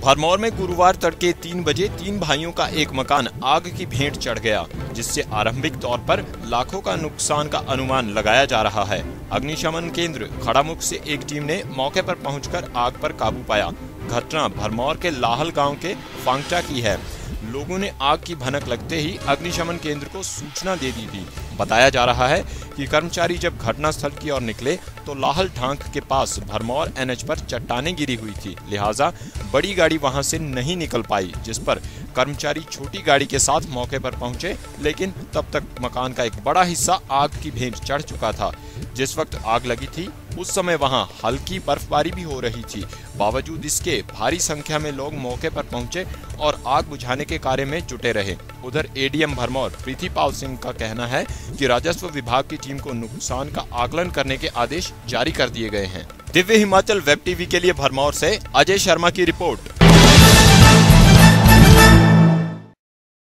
भरमौर में गुरुवार तड़के 3 बजे 3 भाइयों का एक मकान आग की भेंट चढ़ गया, जिससे आरंभिक तौर पर लाखों का नुकसान का अनुमान लगाया जा रहा है। अग्निशमन केंद्र खड़ामुख से एक टीम ने मौके पर पहुंचकर आग पर काबू पाया। घटना भरमौर के लाहल गांव के फांगटा की है। लोगों ने आग की भनक लगते ही अग्निशमन केंद्र को सूचना दे दी थी। बताया जा रहा है कि कर्मचारी जब घटनास्थल की ओर निकले तो लाहल ढांक के पास भरमौर एनएच पर चट्टानें गिरी हुई थी, लिहाजा बड़ी गाड़ी वहां से नहीं निकल पाई, जिस पर कर्मचारी छोटी गाड़ी के साथ मौके पर पहुंचे, लेकिन तब तक मकान का एक बड़ा हिस्सा आग की भेंट चढ़ चुका था। जिस वक्त आग लगी थी उस समय वहां हल्की बर्फबारी भी हो रही थी। बावजूद इसके भारी संख्या में लोग मौके पर पहुंचे और आग बुझाने के कार्य में जुटे रहे। उधर एडीएम भरमौर प्रीतिपाल सिंह का कहना है कि राजस्व विभाग की टीम को नुकसान का आकलन करने के आदेश जारी कर दिए गए हैं। दिव्य हिमाचल वेब टीवी के लिए भरमौर से अजय शर्मा की रिपोर्ट।